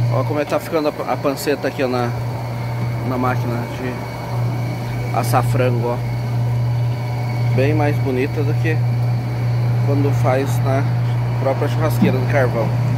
Ó como é que tá ficando a panceta aqui, ó, na máquina de assar frango, ó. Bem mais bonita do que quando faz na própria churrasqueira do carvão.